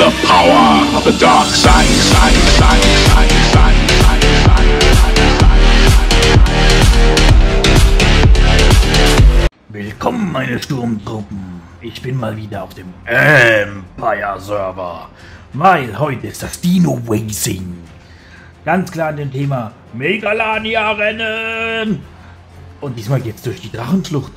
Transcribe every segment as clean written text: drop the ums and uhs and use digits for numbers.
The power of the dark side. Willkommen, meine Sturmtruppen. Ich bin mal wieder auf dem Empire-Server, weil heute ist das Dino Racing. Ganz klar an dem Thema Megalania-Rennen. Und diesmal geht's durch die Drachenschlucht.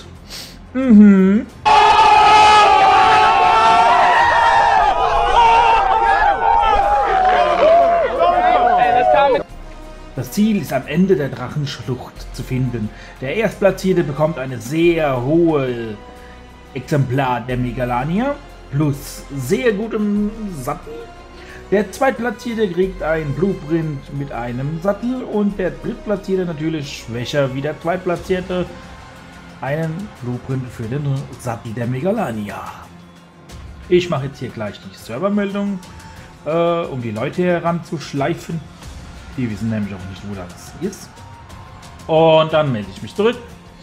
Das Ziel ist am Ende der Drachenschlucht zu finden. Der Erstplatzierte bekommt eine sehr hohe Exemplar der Megalania plus sehr gutem Sattel. Der Zweitplatzierte kriegt einen Blueprint mit einem Sattel und der Drittplatzierte, natürlich schwächer wie der Zweitplatzierte, einen Blueprint für den Sattel der Megalania. Ich mache jetzt hier gleich die Servermeldung, um die Leute heranzuschleifen. Die wissen nämlich auch nicht, wo das ist. Und dann melde ich mich zurück.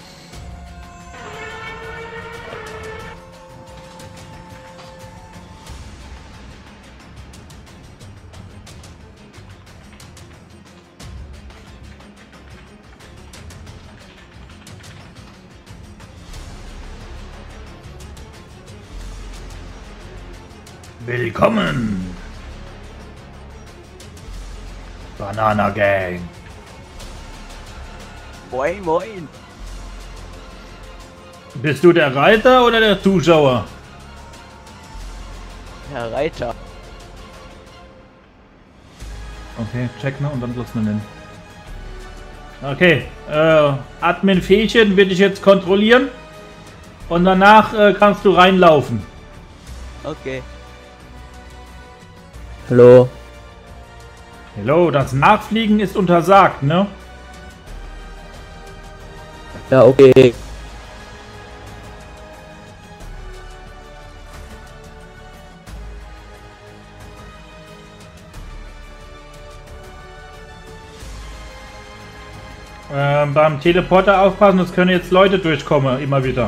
Willkommen! Banana Gang. Moin, moin. Bist du der Reiter oder der Zuschauer? Herr Reiter. Okay, check ne und dann lass mir nennen. Okay, Admin Fähchen will ich jetzt kontrollieren und danach kannst du reinlaufen. Okay. Hallo. Hallo, das Nachfliegen ist untersagt, ne? Ja, okay. Beim Teleporter aufpassen, es können jetzt Leute durchkommen, immer wieder.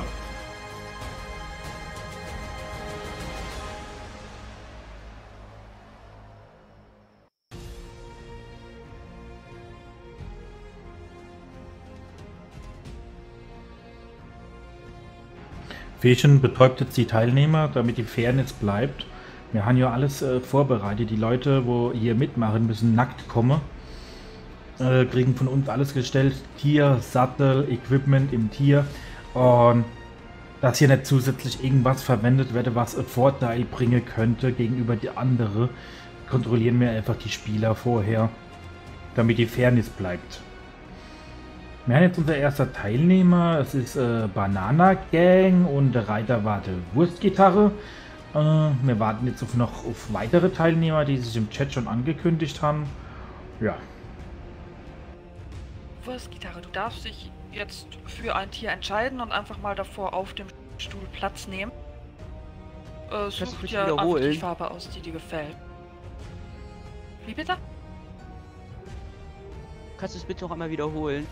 Fähchen betäubt jetzt die Teilnehmer, damit die Fairness bleibt. Wir haben ja alles vorbereitet. Die Leute, wo hier mitmachen, müssen nackt kommen. Kriegen von uns alles gestellt. Tier, Sattel, Equipment im Tier. Und dass hier nicht zusätzlich irgendwas verwendet werde, was einen Vorteil bringen könnte gegenüber die andere, kontrollieren wir einfach die Spieler vorher, damit die Fairness bleibt. Wir haben jetzt unser erster Teilnehmer, es ist Banana Gang und der Reiter warte Wurstgitarre. Wir warten jetzt noch auf weitere Teilnehmer, die sich im Chat schon angekündigt haben. Ja. Wurstgitarre, du darfst dich jetzt für ein Tier entscheiden und einfach mal davor auf dem Stuhl Platz nehmen. Such dir einfach die Farbe aus, die dir gefällt. Wie bitte? Kannst du es bitte noch einmal wiederholen?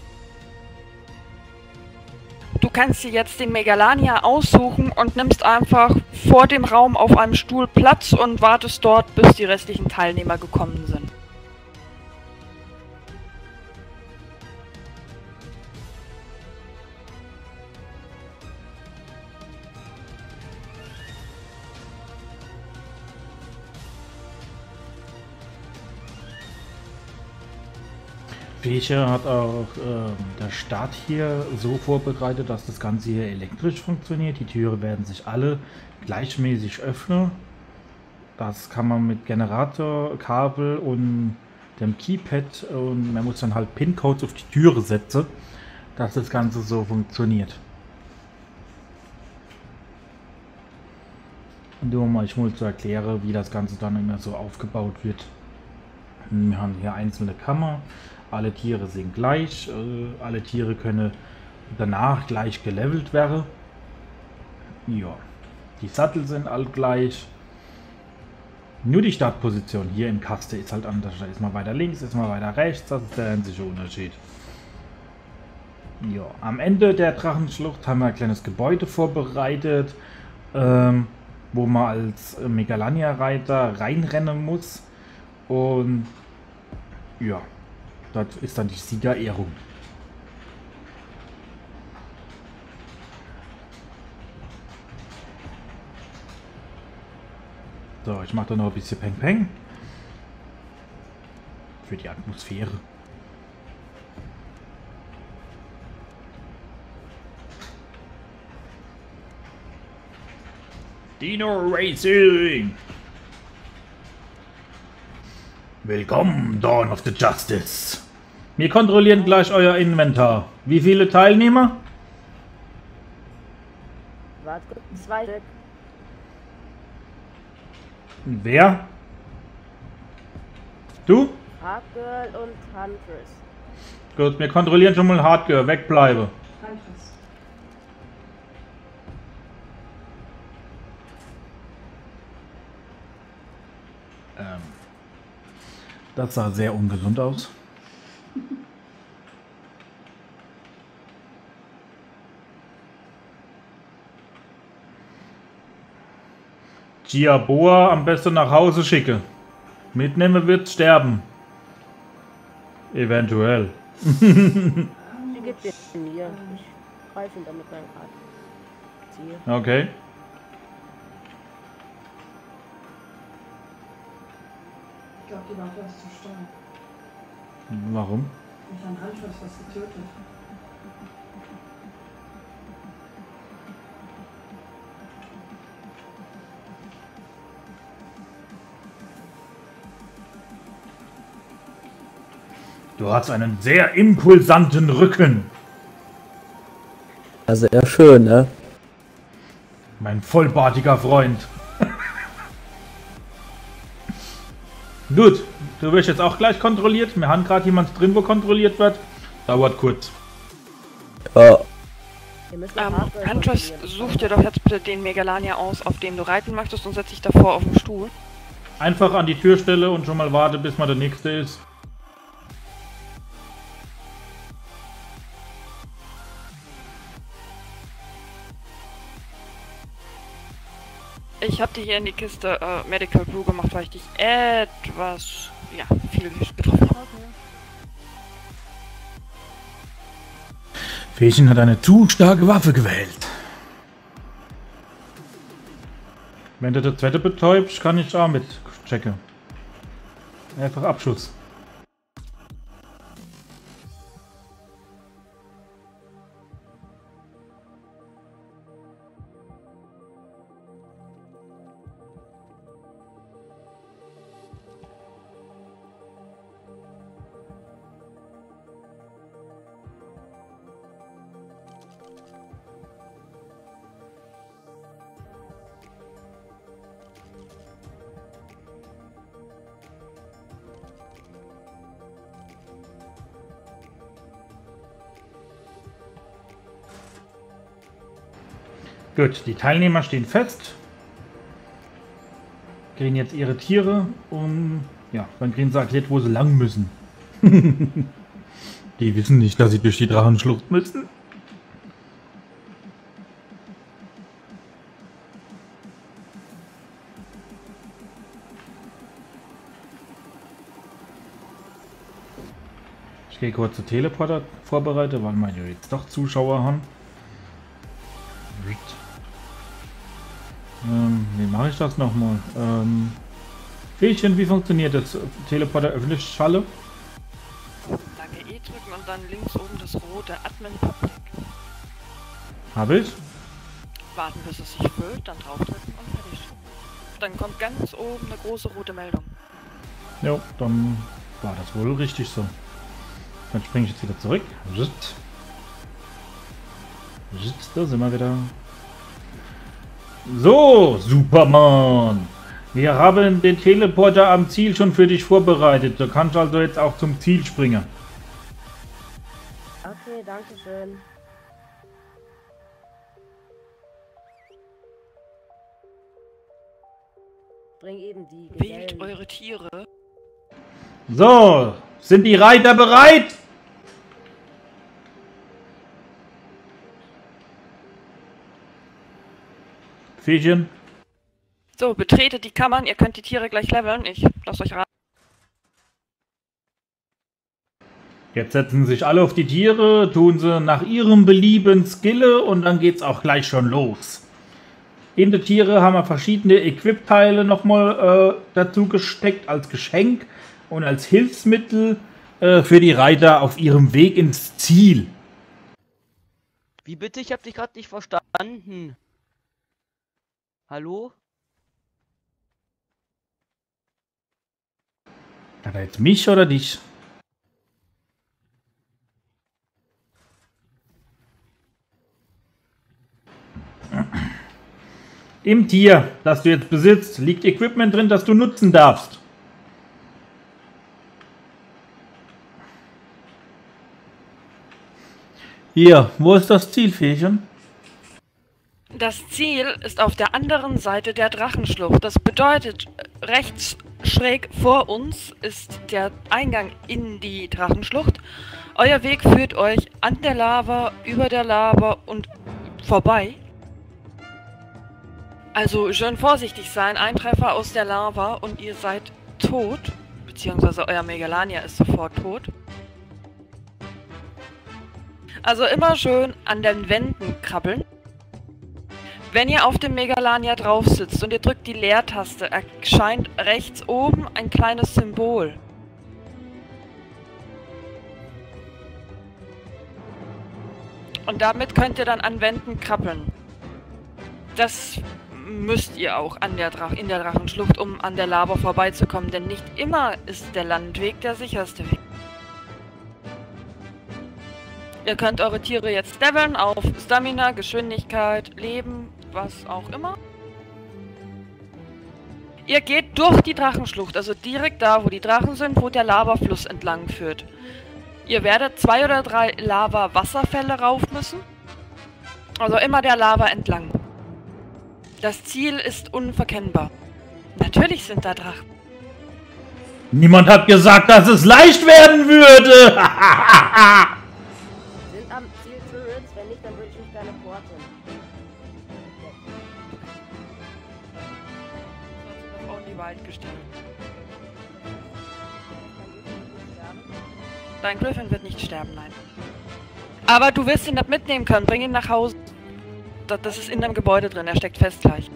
Du kannst dir jetzt den Megalania aussuchen und nimmst einfach vor dem Raum auf einem Stuhl Platz und wartest dort, bis die restlichen Teilnehmer gekommen sind. Fächer hat auch der Start hier so vorbereitet, dass das Ganze hier elektrisch funktioniert. Die Türen werden sich alle gleichmäßig öffnen. Das kann man mit Generator, Kabel und dem Keypad, und man muss dann halt Pin-Codes auf die Türe setzen, dass das Ganze so funktioniert. Und nur mal, ich muss erklären, wie das Ganze dann immer so aufgebaut wird. Wir haben hier einzelne Kammer. Alle Tiere sind gleich, alle Tiere können danach gleich gelevelt werden. Ja, die Sattel sind alle gleich. Nur die Startposition hier im Kasten ist halt anders. Da ist mal weiter links, ist mal weiter rechts. Das ist der einzige Unterschied. Ja, am Ende der Drachenschlucht haben wir ein kleines Gebäude vorbereitet. wo man als Megalania-Reiter reinrennen muss. Und ja, das ist dann die Siegerehrung. So, ich mache da noch ein bisschen Peng Peng. Für die Atmosphäre. Dino Racing! Willkommen, Dawn of the Justice! Wir kontrollieren gleich euer Inventar. Wie viele Teilnehmer? Warte, 2 Stück. Wer? Du? Hardgirl und Huntress. Gut, wir kontrollieren schon mal Hardcore. Wegbleibe. Das sah sehr ungesund aus. Giaboa am besten nach Hause schicke. Mitnehmen wird sterben. Eventuell. Sie gibt den mir. Ich greife ihn dann mit meinem Rad. Ziehe. Okay. Ich glaube, die Waffe ist zu stark. Warum? Mich an Handschluss was getötet. Du hast einen sehr impulsanten Rücken. Also eher schön, ne? Mein vollbartiger Freund. Gut, du wirst jetzt auch gleich kontrolliert. Wir haben gerade jemand drin, wo kontrolliert wird. Dauert kurz. Ja. Wir müssen Hardgirl Huntress, kontrollieren. such dir doch jetzt bitte den Megalania aus, auf dem du reiten möchtest und setz dich davor auf den Stuhl. Einfach an die Türstelle und schon mal warte, bis mal der nächste ist. Ich habe dir hier in die Kiste Medical Brew gemacht, weil ich dich etwas, ja, viel getroffen habe. Fähchen hat eine zu starke Waffe gewählt. Wenn du das zweite betäubst, kann ich auch mit checken. Einfach Abschuss. Gut, die Teilnehmer stehen fest. Kriegen jetzt ihre Tiere und ja, dann kriegen sie erklärt, wo sie lang müssen. Die wissen nicht, dass sie durch die Drachenschlucht müssen. Ich gehe kurz zur Teleporter vorbereiten, weil wir ja jetzt doch Zuschauer haben. Wie mache ich das nochmal? Fähchen, wie funktioniert das? Teleporter öffentlich Schalle? Lange E drücken und dann links oben das rote Admin Public. Habe ich? Warten bis es sich füllt, dann draufdrücken und fertig. Dann kommt ganz oben eine große rote Meldung. Jo, dann war das wohl richtig so. Dann springe ich jetzt wieder zurück. Da sind wir wieder. So, Superman! Wir haben den Teleporter am Ziel schon für dich vorbereitet. Du kannst also jetzt auch zum Ziel springen. Okay, danke schön. Bring eben die Wählt Gesellen. eure Tiere. So, sind die Reiter bereit? Fähchen? So, betretet die Kammern, ihr könnt die Tiere gleich leveln. Ich lasse euch raten. Jetzt setzen sich alle auf die Tiere, tun sie nach ihrem Belieben skille und dann geht's auch gleich schon los. In die Tiere haben wir verschiedene Equip-Teile nochmal dazu gesteckt als Geschenk und als Hilfsmittel für die Reiter auf ihrem Weg ins Ziel. Wie bitte? Ich hab dich gerade nicht verstanden. Hallo? Hat er jetzt mich oder dich? Im Tier, das du jetzt besitzt, liegt Equipment drin, das du nutzen darfst. Hier, wo ist das Ziel, Fähchen? Das Ziel ist auf der anderen Seite der Drachenschlucht. Das bedeutet, rechts schräg vor uns ist der Eingang in die Drachenschlucht. Euer Weg führt euch an der Lava, über der Lava und vorbei. Also schön vorsichtig sein. Ein Treffer aus der Lava und ihr seid tot. Beziehungsweise euer Megalania ist sofort tot. Also immer schön an den Wänden krabbeln. Wenn ihr auf dem Megalania drauf sitzt und ihr drückt die Leertaste, erscheint rechts oben ein kleines Symbol. Und damit könnt ihr dann an Wänden krabbeln. Das müsst ihr auch in der Drachenschlucht, um an der Lava vorbeizukommen, denn nicht immer ist der Landweg der sicherste Weg. Ihr könnt eure Tiere jetzt leveln auf Stamina, Geschwindigkeit, Leben, was auch immer. Ihr geht durch die Drachenschlucht, also direkt da, wo die Drachen sind, wo der Lavafluss entlang führt. Ihr werdet 2 oder 3 Lava-Wasserfälle rauf müssen. Also immer der Lava entlang. Das Ziel ist unverkennbar. Natürlich sind da Drachen. Niemand hat gesagt, dass es leicht werden würde. Sind am Ziel Turrets, wenn nicht, dann würde ich mich gerne porten. Sonst auf Only Wild gestellt. Dein Griffin wird nicht sterben, nein. Aber du wirst ihn nicht mitnehmen können. Bring ihn nach Hause. Das ist in deinem Gebäude drin. Er steckt fest gleich.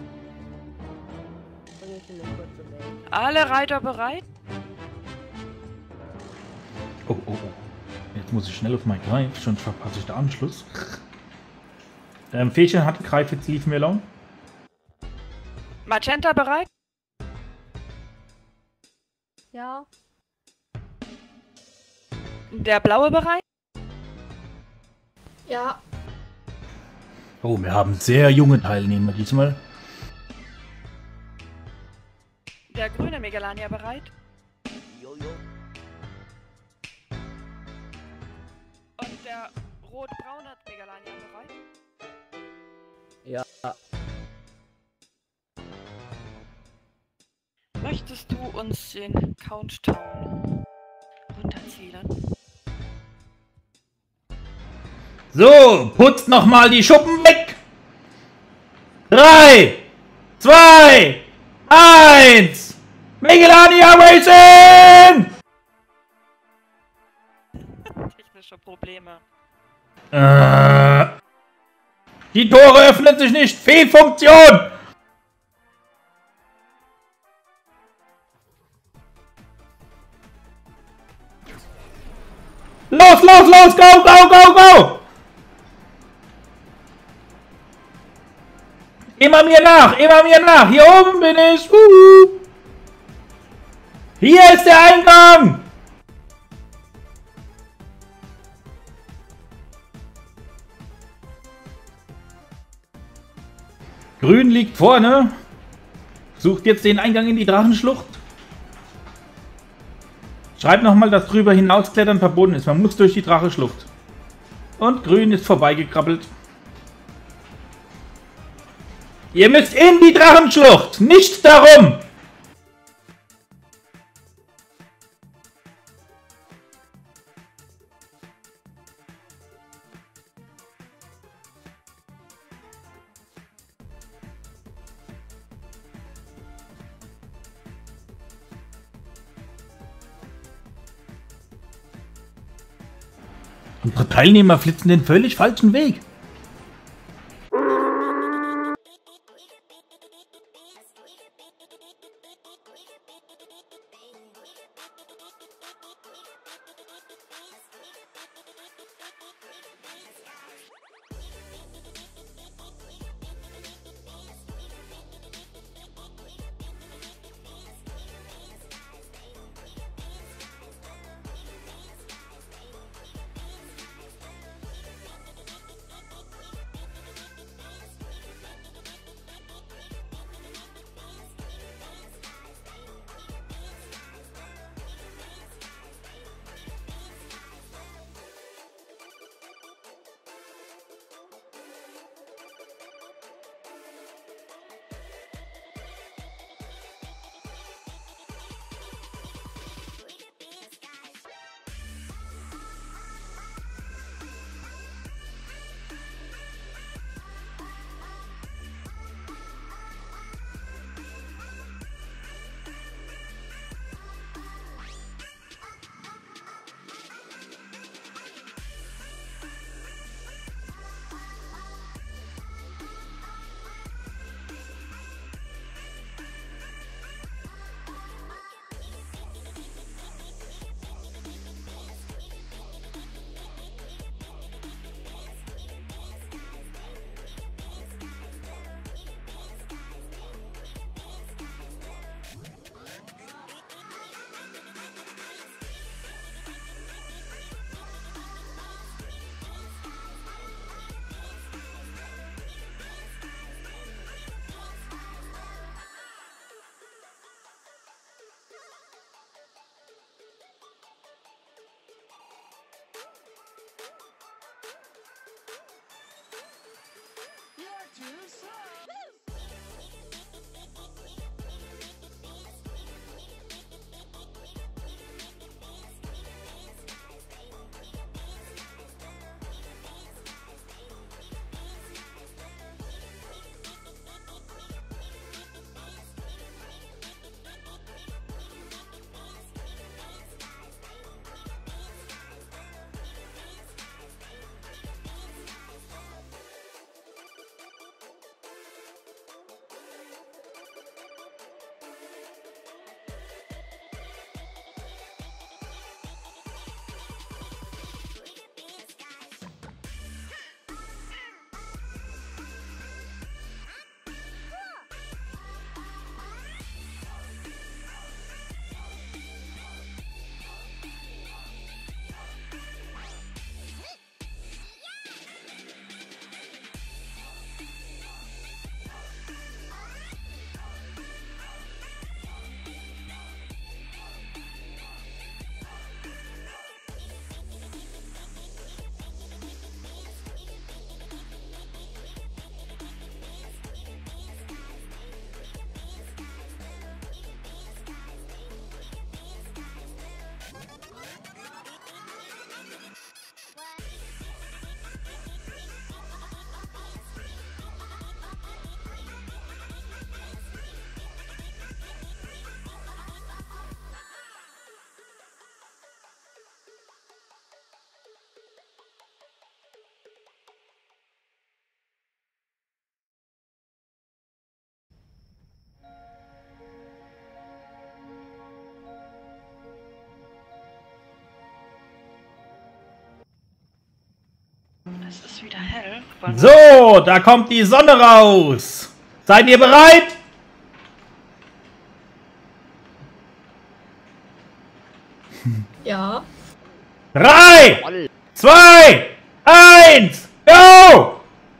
Alle Reiter bereit? Oh, oh, oh. Jetzt muss ich schnell auf meinen Greif, sonst verpasse ich den Anschluss. Fähchen hat Greif jetzt Leaf Melon. Magenta bereit? Ja. Der Blaue bereit? Ja. Oh, wir haben sehr junge Teilnehmer diesmal. Der grüne Megalania bereit? Jojo. Und der rot-braune Megalania bereit? Ja. Möchtest du uns den Countdown runterzählen? So, putzt nochmal die Schuppen weg. 3, 2, 1. Megalania Racing! Technische Probleme. Die Tore öffnen sich nicht. Fehlfunktion. Los, los, los. Go, go, go, go. Immer mir nach, immer mir nach. Hier oben bin ich. Hier ist der Eingang. Grün liegt vorne. Sucht jetzt den Eingang in die Drachenschlucht. Schreibt nochmal, dass drüber hinausklettern verboten ist. Man muss durch die Drachenschlucht. Und Grün ist vorbeigekrabbelt. Ihr müsst in die Drachenschlucht, nicht darum! Unsere Teilnehmer flitzen den völlig falschen Weg. Es ist wieder hell. So, da kommt die Sonne raus. Seid ihr bereit? Ja. 3, 2, 1, go!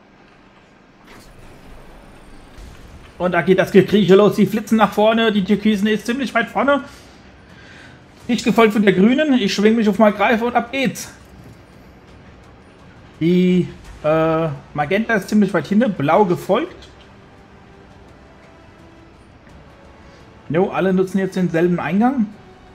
Und da geht das Gekrieche los. Die flitzen nach vorne. Die Türkisen ist ziemlich weit vorne. Ich gefolgt von der Grünen. Ich schwing mich auf mal Greife und ab geht's. Die Magenta ist ziemlich weit hinten. Blau gefolgt. Jo, alle nutzen jetzt denselben Eingang.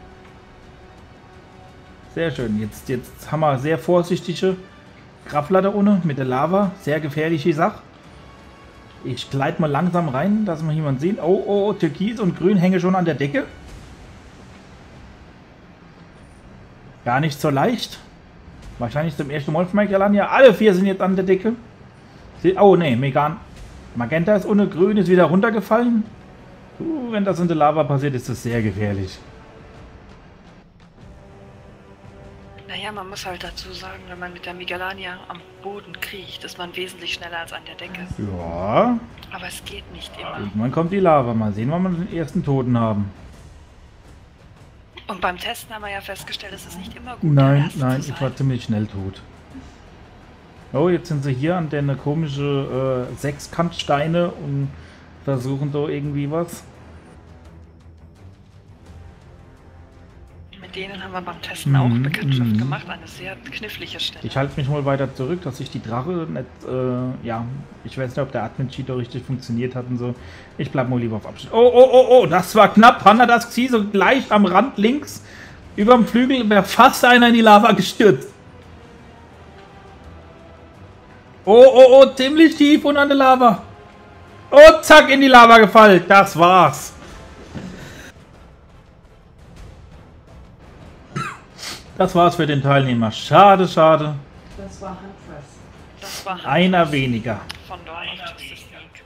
Sehr schön. Jetzt haben wir sehr vorsichtige Grappler da unten mit der Lava. Sehr gefährliche Sache. Ich gleite mal langsam rein, dass wir jemanden sehen. Oh, oh, Türkis und Grün hängen schon an der Decke. Gar nicht so leicht. Wahrscheinlich zum ersten Mal von Michelangelo. Alle 4 sind jetzt an der Decke. Oh ne, Magenta ist ohne Grün, ist wieder runtergefallen. Wenn das in der Lava passiert, ist das sehr gefährlich. Naja, man muss halt dazu sagen, wenn man mit der Mighalania am Boden kriecht, ist man wesentlich schneller als an der Decke. Ja. Aber es geht nicht immer. Irgendwann kommt die Lava. Mal sehen, wann wir den ersten Toten haben. Und beim Testen haben wir ja festgestellt, es ist nicht immer gut. Nein, ich war ziemlich schnell tot. Oh, jetzt sind sie hier an der komische Sechskantsteine und versuchen da irgendwie was. Mit denen haben wir beim Testen auch Bekanntschaft gemacht. Eine sehr knifflige Stelle. Ich halte mich mal weiter zurück, dass ich die Drache nicht, ja, ich weiß nicht, ob der Admin-Cheat richtig funktioniert hat und so. Ich bleib mal lieber auf Abstand. Oh, das war knapp. Hanna das Xi so gleich am Rand links über dem Flügel wäre fast einer in die Lava gestürzt. Oh, ziemlich tief und an der Lava. Und zack, in die Lava gefallen. Das war's. Das war's für den Teilnehmer. Schade. Das war Huntress. Das war Einer weniger. von Dawn of Justice League.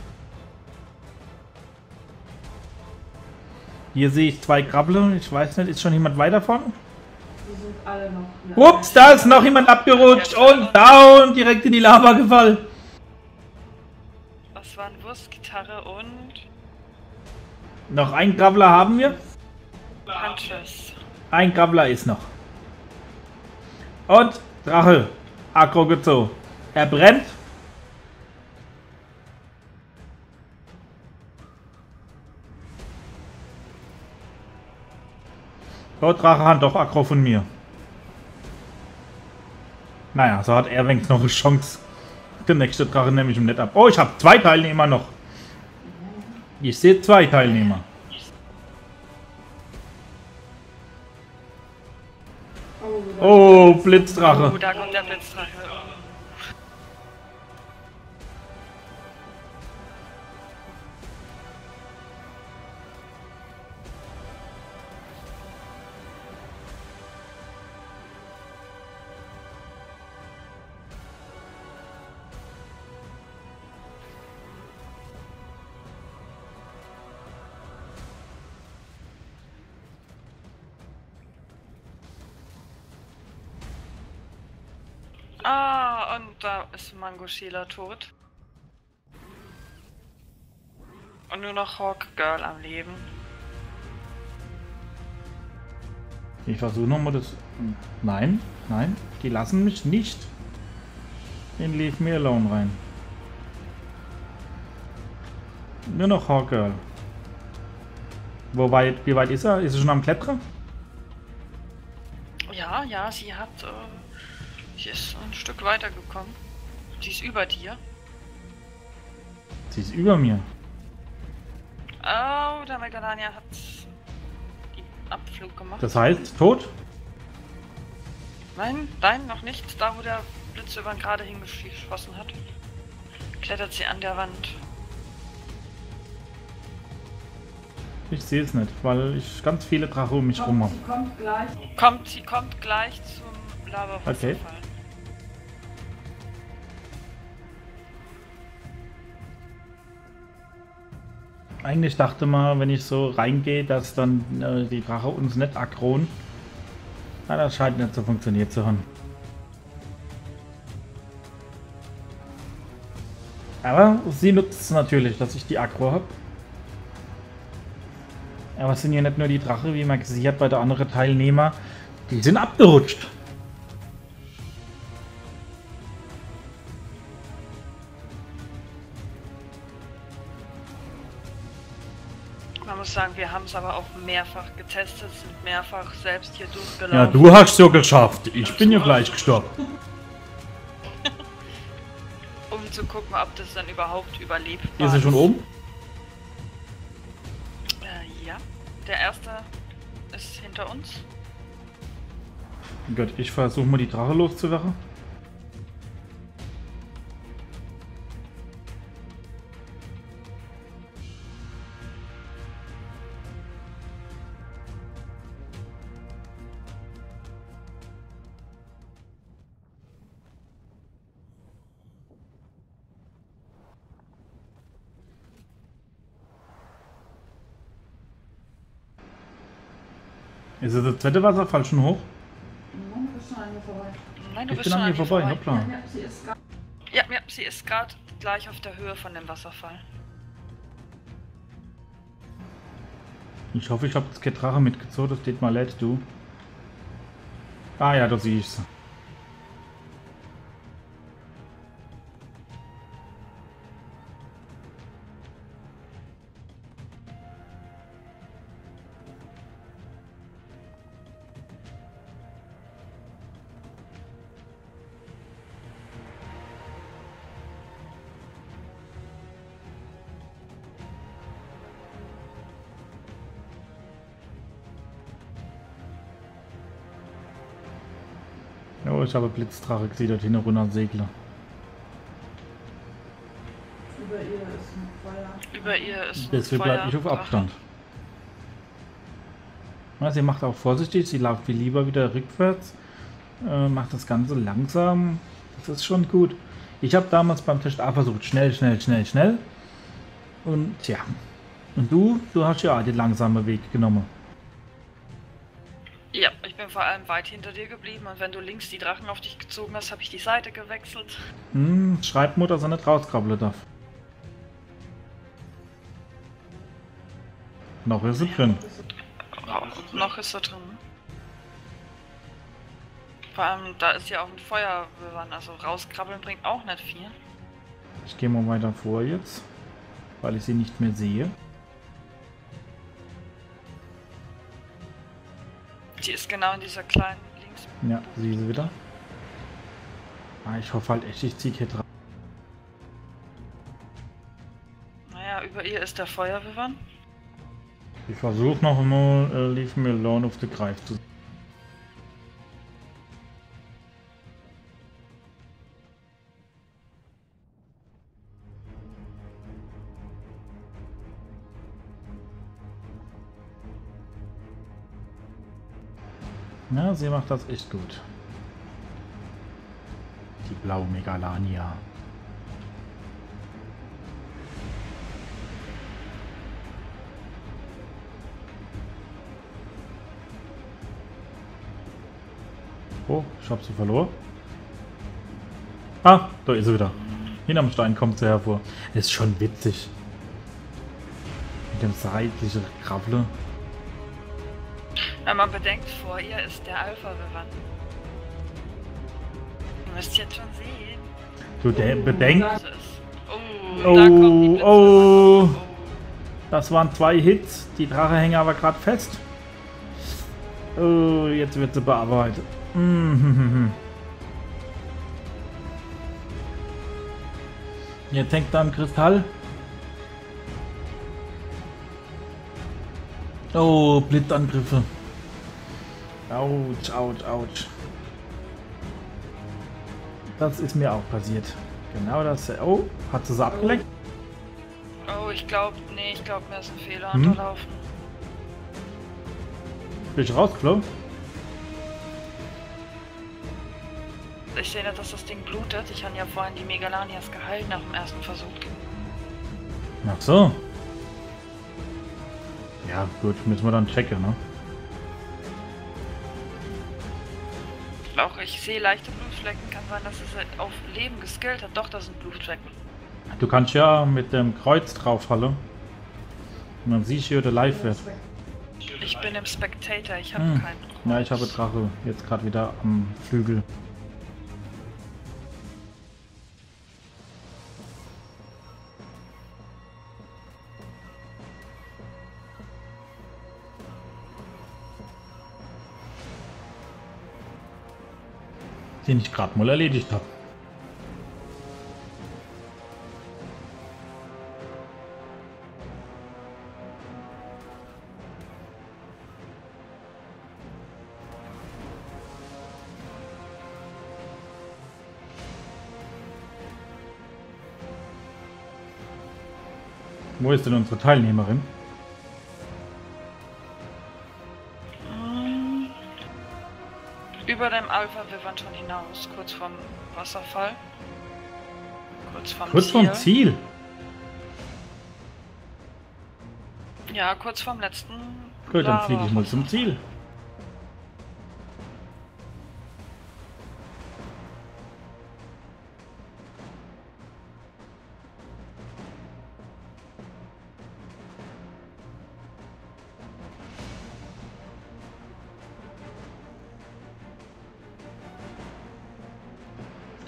Hier sehe ich 2 Krabble. Ich weiß nicht, ist schon jemand weiter vorne? Die sind alle noch. Ups, da ist noch jemand abgerutscht und down, direkt in die Lava gefallen. Das waren Wurstgitarre und Noch ein Grabbler haben wir. Huntress. Ein Grabbler ist noch. Und Drache. Aggro gezogen. Er brennt. Oh, Drache hat doch Aggro von mir. Naja, so hat er wenigstens noch eine Chance. Der nächste Drache nehme ich ihm nicht ab. Oh, ich habe 2 Teilnehmer noch. Ich sehe 2 Teilnehmer. Oh, Blitzdrache. Oh, da kommt der Blitzdrache. Ah, und da ist Mango Sheila tot. Und nur noch Hawk Girl am Leben. Ich versuche nochmal das... Nein, die lassen mich nicht in Leave Me Alone rein. Nur noch Hawkgirl. Wie weit ist er? Ist er schon am Klettern? Ja, sie hat... sie ist ein Stück weiter gekommen. Sie ist über dir. Sie ist über mir. Oh, der Mighalania hat den Abflug gemacht. Das heißt, tot? Nein, noch nicht. Da, wo der Blitz über ihn gerade hingeschossen hat, klettert sie an der Wand. Ich sehe es nicht, weil ich ganz viele Drache um mich rum habe. Sie kommt gleich. Sie kommt gleich zum Lava-Wasserfall. Okay. Eigentlich dachte man, wenn ich so reingehe, dass dann die Drache uns nicht aggron. Na, das scheint nicht so funktioniert zu haben. Aber sie nutzt es natürlich, dass ich die Aggro habe. Aber es sind ja nicht nur die Drache, wie man gesehen hat bei der anderen Teilnehmer. Die sind abgerutscht. Man muss sagen, wir haben es aber auch mehrfach getestet, sind mehrfach selbst hier durchgelaufen. Ja, du hast so geschafft. Ich bin ja gleich gestorben. Um zu gucken, ob das dann überhaupt überlebt. Ist sie schon oben? Ja. Der erste ist hinter uns. Gut, ich versuche mal die Drache loszuwerden. Ist es der zweite Wasserfall schon hoch? Nein, du bist schon an mir vorbei. Nein, du Ich bist bin schon an mir vorbei, hoppla. Ja, sie ist gar Ja, sie ist gerade gleich auf der Höhe von dem Wasserfall. Ich hoffe, ich habe das Drache mitgezogen, das steht mal leid, du. Ah ja, da sehe ich's. Oh, ich habe Blitzdrache gesehen, dort hin runter segle. über ihr ist ein Feuer. Über ihr ist ein Deswegen bleibe ich auf Feuerdrache. Abstand. Ja, sie macht auch vorsichtig, sie läuft wie lieber wieder rückwärts. Macht das Ganze langsam. Das ist schon gut. Ich habe damals beim Test A versucht, schnell. Und ja. Und du hast ja den langsamen Weg genommen. Ja, ich bin vor allem weit hinter dir geblieben und wenn du links die Drachen auf dich gezogen hast, habe ich die Seite gewechselt. Schreibt Mutter, dass er nicht rauskrabbeln darf. Noch ist sie drin. Oh, noch ist er drin. Vor allem, da ist ja auch ein Feuerwürfern, also rauskrabbeln bringt auch nicht viel. Ich gehe mal weiter vor jetzt, weil ich sie nicht mehr sehe. Die ist genau in dieser kleinen links. Ja, sehe sie wieder. Ah, ich hoffe halt echt, ich ziehe hier drauf. Naja, über ihr ist der Feuerwürfern. Ich versuche noch mal Leave Me Alone auf the Greif zu. Ja, sie macht das echt gut. Die blaue Megalania. Oh, ich hab sie verloren. Ah, da ist sie wieder. Hinterm Stein kommt sie hervor. Ist schon witzig. Mit dem seitlichen Krabbeln. Wenn man bedenkt, vor ihr ist der Alpha-Würfern. Ihr müsst jetzt schon sehen. Du bedenkt. Was ist. Oh, da kommt die Blitze. Oh. Das waren 2 Hits. Die Drache hängen aber gerade fest. Oh, jetzt wird sie bearbeitet. Jetzt hängt da ein Kristall. Oh, Blitzangriffe. Autsch, ouch, ouch. Das ist mir auch passiert. Genau das. Oh, hat sie abgelenkt? Oh, ich glaube, mir ist ein Fehler unterlaufen. Bin ich rausgeflogen? Ich sehe nicht, dass das Ding blutet. Ich habe ja vorhin die Megalanias geheilt nach dem ersten Versuch. Ach so. Ja, gut, müssen wir dann checken, ne? Auch ich sehe leichte Blutflecken. Kann sein, dass es auf Leben geskillt hat. Doch, das sind Blutflecken. Du kannst ja mit dem Kreuz draufhalten. Und dann siehst du, wie der live wird. Ich bin im Spectator. Ich habe keinen Kreuz. Ja, ich habe Drache jetzt gerade wieder am Flügel. Den ich gerade mal erledigt habe. Wo ist denn unsere Teilnehmerin? Über dem Alpha, wir waren schon hinaus, kurz vorm Wasserfall. Kurz vom Ziel? Ja, kurz vorm letzten. Gut, dann fliege ich mal zum Ziel.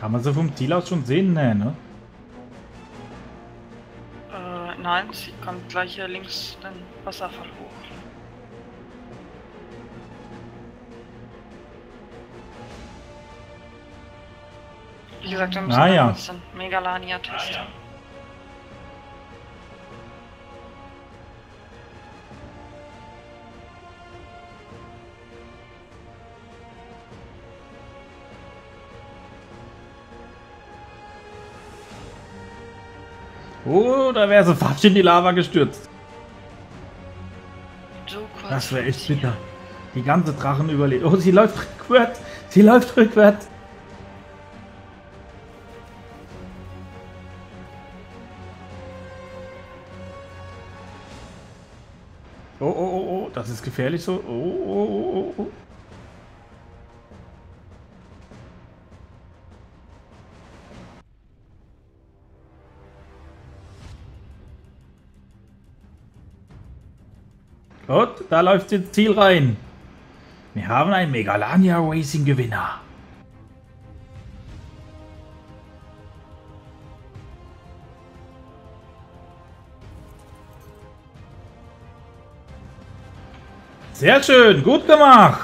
Kann man sie vom Ziel aus schon sehen? Nee, ne? Nein, sie kommt gleich hier links den Wasserfall hoch. Wie gesagt, wir müssen kurz den Megalania testen. Oh, da wäre sie fast in die Lava gestürzt. So das wäre echt bitter. Die ganze Drachen überlebt. Oh, sie läuft rückwärts. Sie läuft rückwärts. Oh, oh, oh, oh, das ist gefährlich so. Oh, oh, oh, oh. Gut, da läuft sie ins Ziel rein. Wir haben einen Megalania Racing Gewinner. Sehr schön, gut gemacht.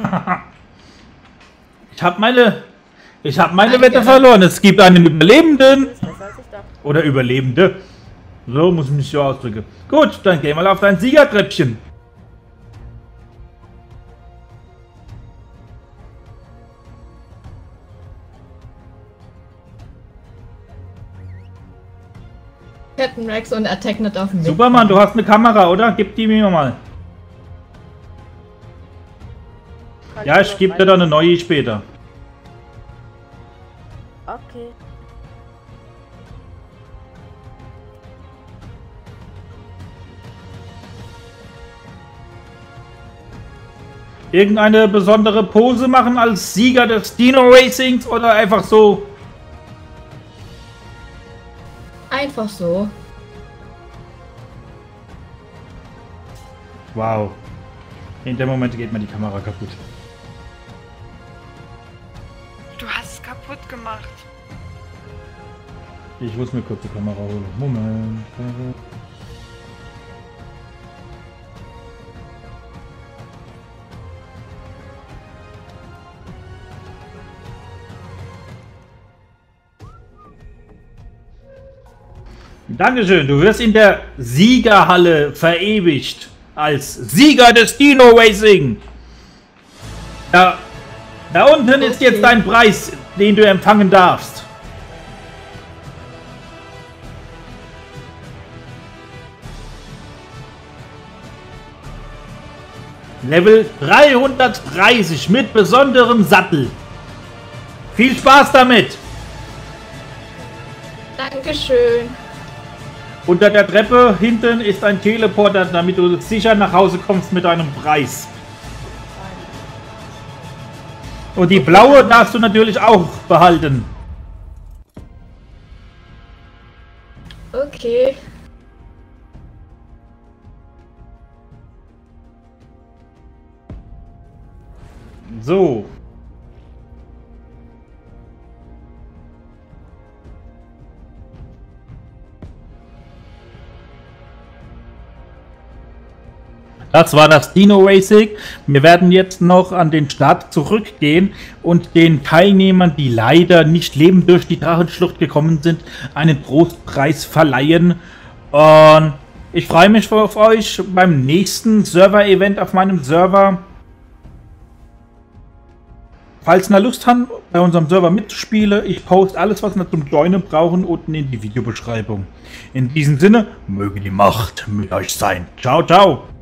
Ich habe meine Wette verloren. Es gibt einen Überlebenden. Oder Überlebende. So muss ich mich so ausdrücken. Gut, dann geh mal auf dein Siegertreppchen. Captain Rex und Attacknet auf dem Superman, du hast eine Kamera, oder? Gib die mir mal. Ja, ich gebe dir dann eine neue später. Okay. Irgendeine besondere Pose machen als Sieger des Dino Racings oder einfach so? Einfach so. Wow. In dem Moment geht mir die Kamera kaputt. Du hast es kaputt gemacht. Ich muss mir kurz die Kamera holen. Moment. Dankeschön, du wirst in der Siegerhalle verewigt als Sieger des Dino Racing. Da unten ist jetzt dein Preis, den du empfangen darfst. Level 330 mit besonderem Sattel. Viel Spaß damit. Dankeschön. Unter der Treppe hinten ist ein Teleporter, damit du sicher nach Hause kommst mit deinem Preis. Und die blaue darfst du natürlich auch behalten. Okay. So. Das war das Dino Racing. Wir werden jetzt noch an den Start zurückgehen und den Teilnehmern, die leider nicht lebend durch die Drachenschlucht gekommen sind, einen Trostpreis verleihen. Und ich freue mich auf euch beim nächsten Server-Event auf meinem Server. Falls ihr Lust habt, bei unserem Server mitzuspielen, ich poste alles, was wir zum Joinen brauchen, unten in die Videobeschreibung. In diesem Sinne, möge die Macht mit euch sein. Ciao, ciao.